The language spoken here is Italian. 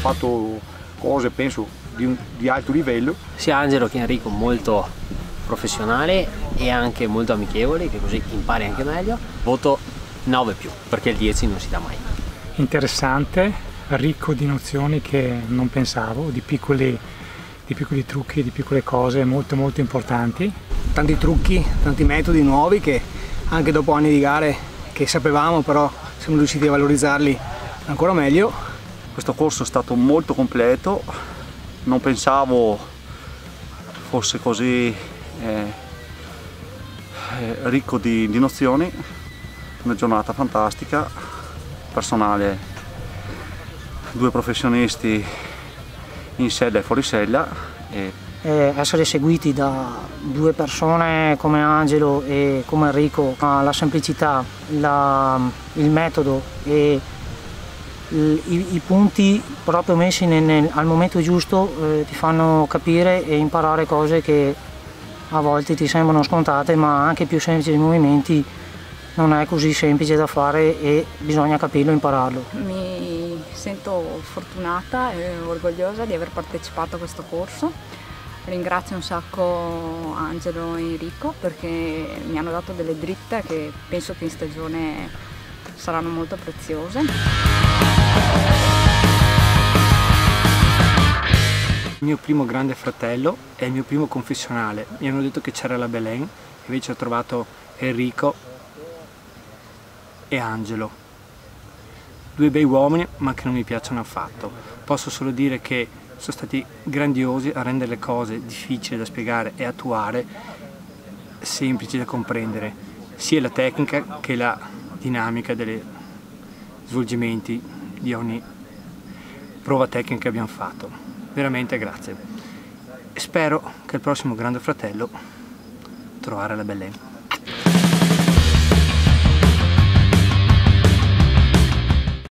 fatto cose penso di alto livello. Sia Angelo che Enrico molto professionale e anche molto amichevoli, che così impari anche meglio. Voto 9+, perché il 10 non si dà mai. Interessante, ricco di nozioni che non pensavo, di piccoli trucchi, di piccole cose molto importanti. Tanti trucchi, tanti metodi nuovi che anche dopo anni di gare che sapevamo, però siamo riusciti a valorizzarli ancora meglio. Questo corso è stato molto completo, non pensavo fosse così ricco di nozioni. Una giornata fantastica, personale, 2 professionisti in sella e fuori sella. Essere seguiti da 2 persone come Angelo e come Enrico, la semplicità, il metodo e i punti proprio messi al momento giusto ti fanno capire e imparare cose che a volte ti sembrano scontate, ma anche più semplici movimenti non è così semplice da fare e bisogna capirlo e impararlo. Mi sento fortunata e orgogliosa di aver partecipato a questo corso. Ringrazio un sacco Angelo e Enrico perché mi hanno dato delle dritte che penso che in stagione saranno molto preziose. Il mio primo grande fratello è il mio primo confessionale. Mi hanno detto che c'era la Belen, invece ho trovato Enrico e Angelo. 2 bei uomini ma che non mi piacciono affatto. Posso solo dire che sono stati grandiosi a rendere le cose difficili da spiegare e attuare, semplici da comprendere, sia la tecnica che la dinamica degli svolgimenti di ogni prova tecnica che abbiamo fatto. Veramente grazie. Spero che il prossimo Grande Fratello trovare la Belen.